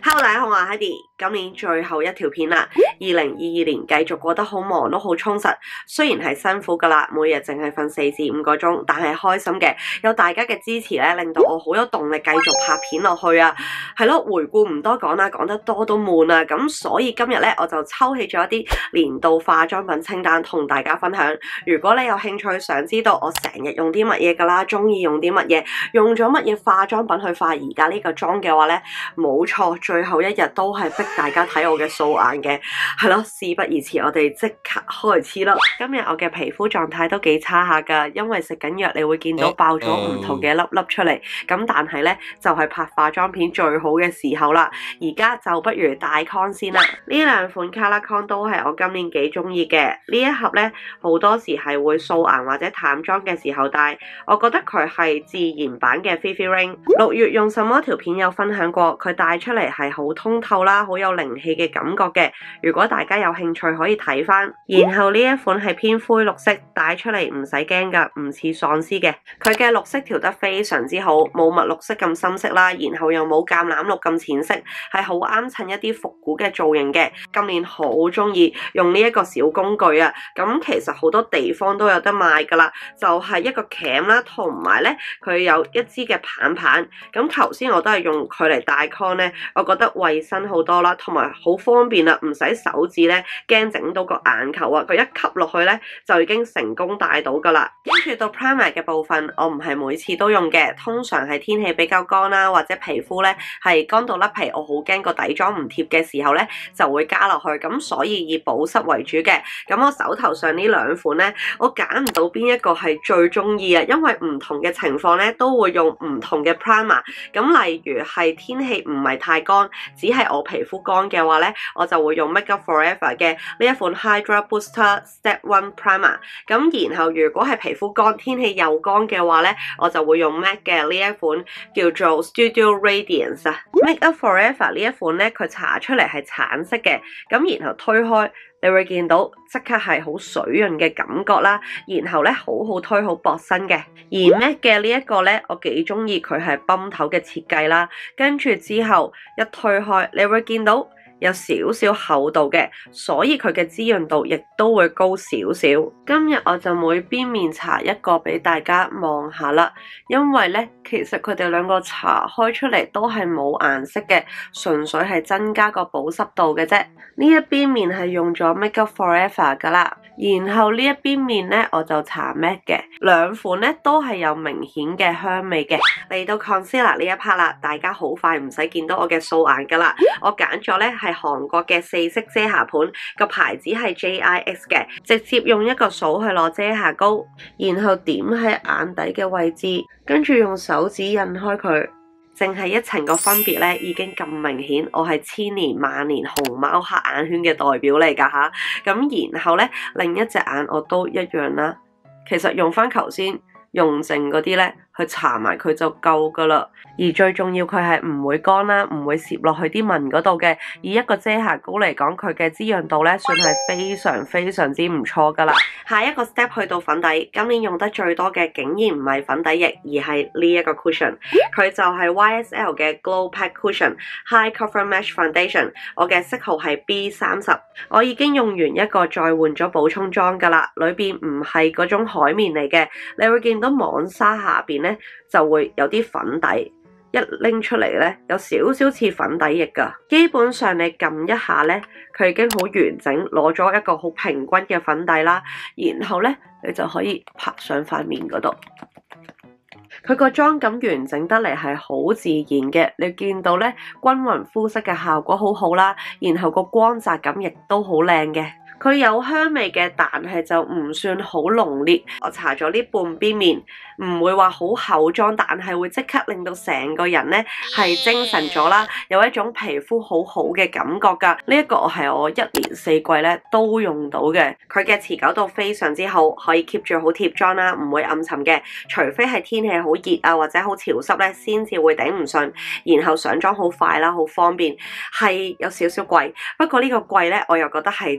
Hello， 大家好，我係 Heidi， 今年最後一條片啦。2022年繼續過得好忙，都好充實。雖然係辛苦噶啦，每日淨係瞓4至5個鐘，但係開心嘅，有大家嘅支持咧，令到我好有動力繼續拍片落去啊。係咯，回顧唔多講啦，講得多都悶啊。咁所以今日咧，我就抽起咗一啲年度化妝品清單同大家分享。如果你有興趣想知道我成日用啲乜嘢噶啦，中意用啲乜嘢，用咗乜嘢化妝品去化而家呢個妝嘅話咧，冇錯，最後一日都係逼大家睇我嘅素顏嘅。係咯，事不宜遲，我哋即刻開始啦。今日我嘅皮膚狀態都幾差下噶，因為食緊藥，你會見到爆咗唔同嘅粒粒出嚟。咁但係咧，就係拍化妝片最好嘅時候啦。而家就不如戴 con 先啦。呢兩款 Color Con 都係我今年幾中意嘅。呢一盒咧，好多時係會素顏或者淡妝嘅時候戴。我覺得佢係自然版嘅 Fifi Ring。6月用什麼條片有分享過，佢戴出嚟係好通透啦，好有靈氣嘅感覺嘅。如果大家有興趣可以睇翻。然後呢一款係偏灰綠色，戴出嚟唔使驚噶，唔似喪屍嘅。佢嘅綠色調得非常之好，冇墨綠色咁深色啦，然後又冇橄欖綠咁淺色，係好啱襯一啲復古嘅造型嘅。今年好中意用呢一個小工具啊，咁其實好多地方都有得賣噶啦，就係一個鉗啦，同埋咧佢有一支嘅棒棒。咁頭先我都係用佢嚟戴 con 咧，我覺得衛生好多啦，同埋好方便啦，唔使手指咧驚整到個眼球啊，佢一吸落去咧就已經成功戴到噶啦。跟住到 primer 嘅部分，我唔係每次都用嘅，通常係天氣比較乾啦，或者皮膚咧係乾到甩皮，我好驚個底妝唔貼嘅時候咧就會加落去，咁所以以保濕為主嘅。咁我手頭上呢兩款咧，我揀唔到邊一個係最中意啊，因為唔同嘅情況咧都會用唔同嘅 primer。咁例如係天氣唔係太乾，只係我皮膚乾嘅話咧，我就會用 Make Up Forever 嘅呢一款 Hydra Booster Step 1 Primer。咁然後如果係皮膚乾，天氣又乾嘅話咧，我就會用 MAC 嘅呢一款叫做 Studio Radiance 啊。Make Up Forever 呢一款咧，佢搽出嚟係橙色嘅，咁然後推開，你會見到即刻係好水潤嘅感覺啦，然後咧好好推，好薄身嘅。而 MAC 嘅呢一個咧，我幾中意佢係泵頭嘅設計啦，跟住之後一推開，你會見到有少少厚度嘅，所以佢嘅滋潤度亦都會高少少。今日我就每邊面搽一個俾大家望下啦，因為咧其實佢哋兩個搽開出嚟都係冇顏色嘅，純粹係增加個保濕度嘅啫。呢一邊面係用咗 Make Up Forever 噶啦，然後呢一邊面咧我就搽 MAC 嘅，兩款咧都係有明顯嘅香味嘅。嚟到 Concealer 呢一 part 啦，大家好快唔使見到我嘅素顏噶啦，我揀咗咧係韓國嘅4色遮瑕盤，個牌子係 JIX 嘅，直接用一個掃去攞遮瑕膏，然後點喺眼底嘅位置，跟住用手指印開佢，淨係一層個分別咧已經咁明顯，我係千年萬年熊貓黑眼圈嘅代表嚟噶吓。咁然後咧另一隻眼我都一樣啦，其實用翻頭先用剩嗰啲咧去搽埋佢就夠噶啦。而最重要佢係唔會乾啦，唔會攝落去啲紋嗰度嘅。以一個遮瑕膏嚟講，佢嘅滋潤度咧算係非常之唔錯噶啦。下一個 step 去到粉底，今年用得最多嘅竟然唔係粉底液，而係呢一個 cushion， 佢就係 YSL 嘅 Glow Pack Cushion High Cover Mesh Foundation， 我嘅色號係 B30， 我已經用完一個再換咗補充裝噶啦，裏邊唔係嗰種海綿嚟嘅，你會見到網紗下邊咧就會有啲粉底。一拎出嚟咧，有少少似粉底液噶。基本上你撳一下咧，佢已經好完整，攞咗一個好平均嘅粉底啦。然後咧，你就可以拍上塊面嗰度。佢個妝感完整得嚟係好自然嘅，你見到咧均勻膚色嘅效果好好啦。然後個光澤感亦都好靚嘅。佢有香味嘅，但係就唔算好濃烈。我搽咗呢半邊面，唔會話好厚妝，但係會即刻令到成個人咧係精神咗啦，有一種皮膚好好嘅感覺噶。呢一個係我一年四季咧都用到嘅。佢嘅持久度非常之好，可以 keep 住好貼妝啦，唔會暗沉嘅。除非係天氣好熱啊或者好潮濕咧，先至會頂唔順。然後上妝好快啦，好方便，係有少少貴。不過呢個貴咧，我又覺得係值得嘅。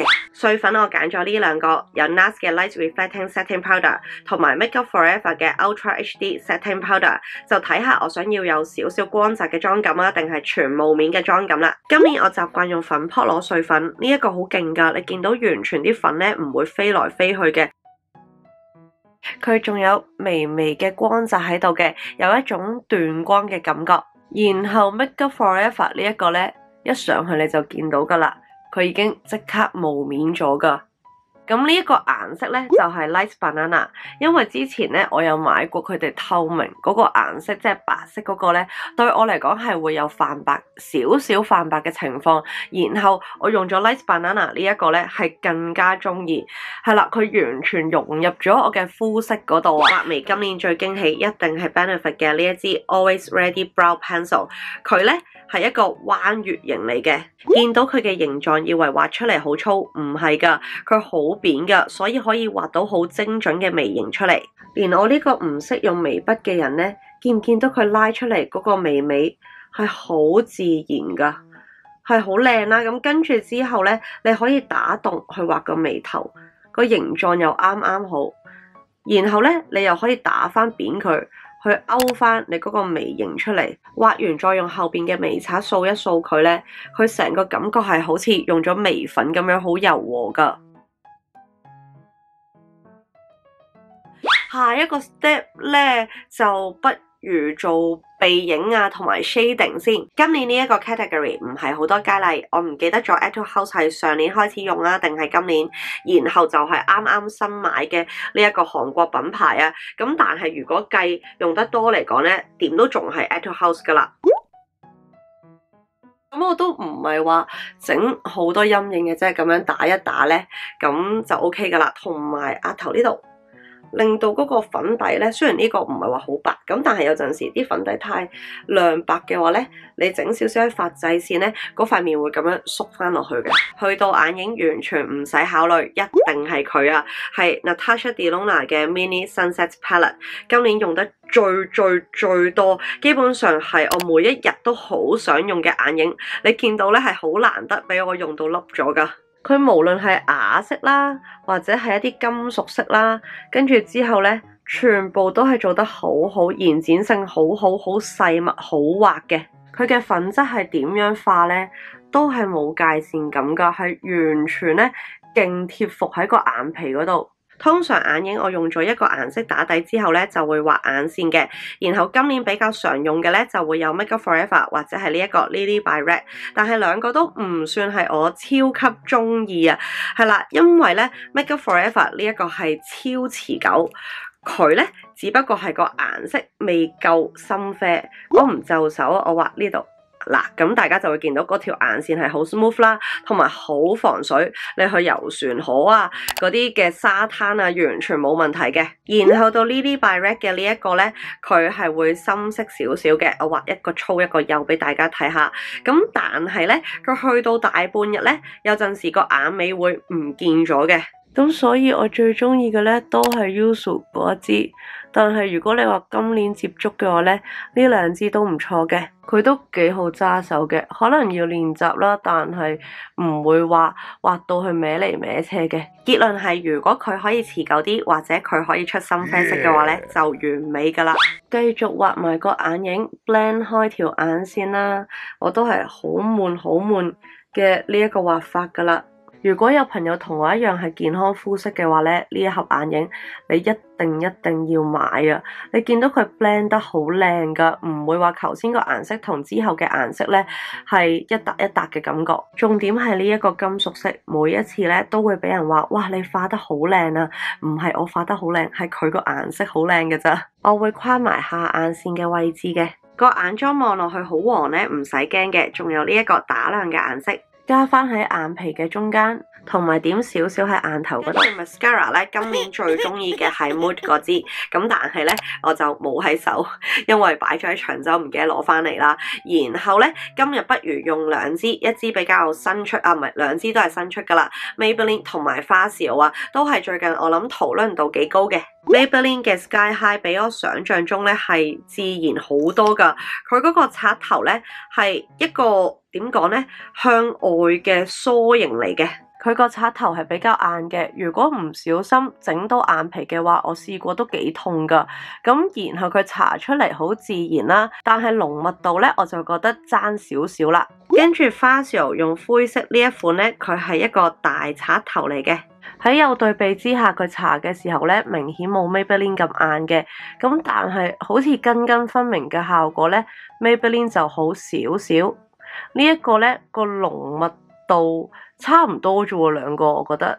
嘅。碎粉我揀咗呢兩個，有 NARS 嘅 Light Reflecting Setting Powder 同埋 Make Up Forever 嘅 Ultra HD Setting Powder， 就睇下我想要有少少光澤嘅妝感啊，定係全霧面嘅妝感啦。今年我習慣用粉撲攞碎粉，呢一個好勁㗎，你見到完全啲粉咧唔會飛來飛去嘅。佢仲有微微嘅光澤喺度嘅，有一種斷光嘅感覺。然後 Make Up Forever 呢一個呢，一上去你就見到噶啦，佢已經即刻霧面咗噶。咁呢一個顏色呢，就係 Light Banana， 因為之前呢，我有買過佢哋透明嗰個顏色，即係白色嗰個呢，對我嚟講係會有泛白少少泛白嘅情況。然後我用咗 Light Banana 呢一個呢，係更加中意，係啦，佢完全融入咗我嘅膚色嗰度啊！畫眉今年最驚喜一定係 Benefit 嘅呢一支 Always Ready Brow Pencil， 佢呢係一個彎月形嚟嘅，見到佢嘅形狀以為畫出嚟好粗，唔係噶，佢好扁噶，所以可以畫到好精準嘅眉形出嚟。連我呢個唔識用眉筆嘅人呢，見唔見到佢拉出嚟嗰個眉尾係好自然噶，係好靚啦。咁跟住之後呢，你可以打洞去畫個眉頭，個形狀又啱啱好。然後呢，你又可以打翻扁佢，去勾翻你嗰個眉形出嚟。畫完再用後邊嘅眉刷掃一掃佢呢，佢成個感覺係好似用咗眉粉咁樣，好柔和噶。下一個 step 呢，就不如做鼻影啊同埋 shading 先。今年呢一個 category 唔係好多佳麗，我唔記得咗 Etude House 係上年開始用啊定係今年，然後就係啱啱新買嘅呢一個韓國品牌啊。咁但係如果計用得多嚟講呢，點都仲係 Etude House 噶啦。咁我都唔係話整好多陰影嘅啫，咁樣打一打呢，咁就 OK 噶啦。同埋額頭呢度，令到嗰個粉底咧，雖然呢個唔係話好白，咁但係有陣時啲粉底太亮白嘅話咧，你整少少喺髮際線咧，嗰塊面會咁樣縮翻落去嘅。去到眼影完全唔使考慮，一定係佢啊，係 Natasha Denona 嘅 Mini Sunset Palette， 今年用得最多，基本上係我每一日都好想用嘅眼影。你見到咧係好難得俾我用到凹咗噶。佢無論係啞色啦，或者係一啲金屬色啦，跟住之後呢，全部都係做得好好，延展性好細密，好滑嘅。佢嘅粉質係點樣化呢？都係冇界線感噶，係完全呢勁貼服喺個眼皮嗰度。通常眼影我用咗一個顏色打底之後呢，就會畫眼線嘅。然後今年比較常用嘅呢，就會有 Make Up Forever 或者係呢一個 Lily by Red， 但係兩個都唔算係我超級中意啊。係啦，因為呢 Make Up Forever 呢一個係超持久，佢呢只不過係個顏色未夠深啡。我唔就手，我畫呢度。嗱，咁大家就會見到嗰條眼線係好 smooth 啦，同埋好防水，你去遊船河啊，嗰啲嘅沙灘啊，完全冇問題嘅。然後到 Lily by Red 嘅呢一個呢，佢係會深色少少嘅，我畫一個粗一個幼俾大家睇下。咁但係呢，佢去到大半日呢，有陣時個眼尾會唔見咗嘅。咁所以我最中意嘅呢，都係 Yuzu 嗰一支。但係如果你話今年接觸嘅話呢，呢兩支都唔錯嘅，佢都幾好揸手嘅，可能要練習啦，但係唔會話畫到去歪嚟歪斜嘅。結論係如果佢可以持久啲，或者佢可以出深啡色嘅話呢，就完美噶啦。繼續畫埋個眼影 blend 開條眼線啦，我都係好悶嘅呢一個畫法噶啦。如果有朋友同我一樣係健康膚色嘅話呢，呢一盒眼影你一定要買啊！你見到佢 blend 得好靚噶，唔會話頭先個顏色同之後嘅顏色呢係一笪一笪嘅感覺。重點係呢一個金屬色，每一次呢都會俾人話：哇，你化得好靚啊！唔係我化得好靚，係佢個顏色好靚嘅咋。我會框埋下眼線嘅位置嘅，個眼妝望落去好黃呢，唔使驚嘅。仲有呢一個打亮嘅顏色。加翻喺眼皮嘅中間，同埋點少少喺眼頭嗰度。Mascara 咧，今年最中意嘅係 Mood 嗰支，咁但係咧我就冇喺手，因為擺咗喺長洲唔記得攞翻嚟啦。然後咧今日不如用兩支，一支比較新出啊，唔係兩支都係新出噶啦。Maybelline 同埋花少啊，都係最近我諗討論度幾高嘅。Maybelline 嘅 Sky High 比我想象中咧係自然好多噶，佢嗰個刷頭咧係一個點講咧向外嘅梳形嚟嘅， 佢個刷頭係比較硬嘅，如果唔小心整到眼皮嘅話，我試過都幾痛噶。咁然後佢搽出嚟好自然啦，但係濃密度咧我就覺得爭少少啦。跟住 Fasio 用灰色呢一款咧，佢係一個大刷頭嚟嘅。喺有對比之下，佢搽嘅時候咧，明顯冇 Maybelline 咁硬嘅，咁但係好似根根分明嘅效果咧 ，Maybelline 就好少少。呢一個咧個濃密度差唔多啫喎，兩個我覺得。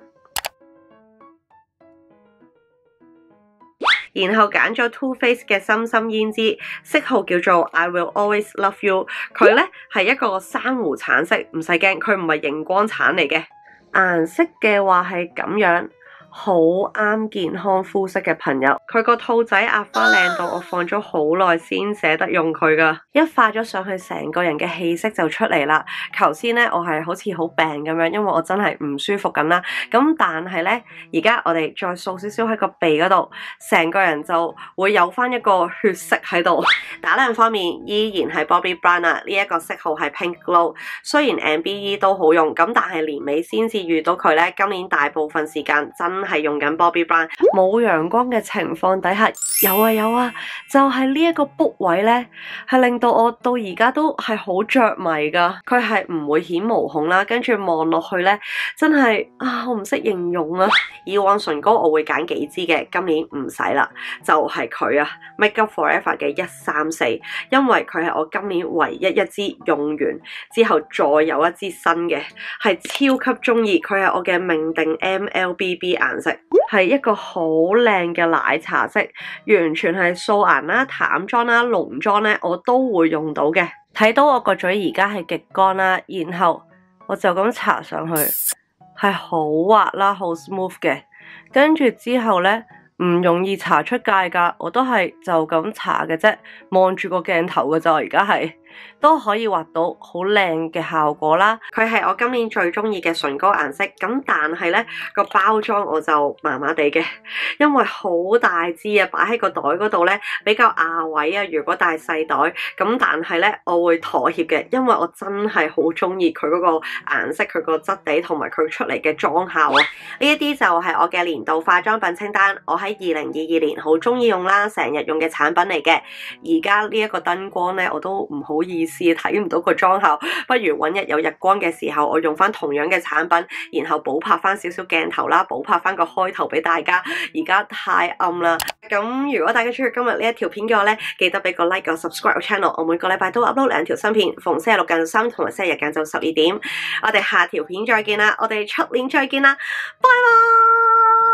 然後揀咗 Too Faced 嘅深深胭脂，色號叫做 I Will Always Love You。佢咧係一個珊瑚橙色，唔使驚，佢唔係熒光橙嚟嘅。顏色嘅話係咁樣，好啱健康膚色嘅朋友。佢個兔仔壓花靚到我放咗好耐先捨得用佢噶，一化咗上去，成個人嘅氣色就出嚟啦。頭先咧我係好似好病咁樣，因為我真係唔舒服緊啦。咁但係咧，而家我哋再掃少少喺個鼻嗰度，成個人就會有翻一個血色喺度。打亮方面依然係 Bobbi Brown 啊，呢一個色號係 Pink Glow。雖然 MBE 都好用，咁但係年尾先至遇到佢咧。今年大部分時間真係用緊 Bobbi Brown。冇陽光嘅情況底下，有啊，就係呢一個 book 位咧，係令到我到而家都係好着迷噶。佢係唔會顯毛孔啦，跟住望落去咧，真係我唔識形容啊。以往唇膏我會揀幾支嘅，今年唔使啦，就係佢啊 Make Up For Ever 嘅134，因為佢係我今年唯一一支用完之後再有一支新嘅，係超級中意。佢係我嘅命定 MLBB 顏色，係一個好靚嘅奶茶色，完全係素顏啦、淡妝啦、濃妝咧，我都會用到嘅。睇到我個嘴而家係極乾啦，然後我就咁搽上去，係好滑啦，好 smooth 嘅。跟住之後咧，唔容易搽出界噶，我都係就咁搽嘅啫，望住個鏡頭嘅咋，而家係都可以畫到好靚嘅效果啦。佢係我今年最中意嘅唇膏顏色，咁但係咧個包裝我就麻麻地嘅，因為好大支啊，擺喺個袋嗰度咧比較壓位啊。如果帶細袋咁，但係咧我會妥協嘅，因為我真係好中意佢嗰個顏色、佢個質地同埋佢出嚟嘅妝效啊。呢一啲就係我嘅年度化妝品清單，我喺2022年好中意用啦，成日用嘅產品嚟嘅。而家呢一個燈光咧，我都唔好意思睇唔到個妝效，不如揾日有日光嘅時候，我用翻同樣嘅產品，然後補拍翻少少鏡頭啦，補拍翻個開頭俾大家。而家太暗啦，咁如果大家中意今日呢一條片嘅話咧，記得俾個 like 個 subscribe 個 channel。我每個禮拜都 upload 2條新片，逢星期六晏晝3同埋星期日晏晝12點。我哋下條片再見啦，我哋出年再見啦，拜拜。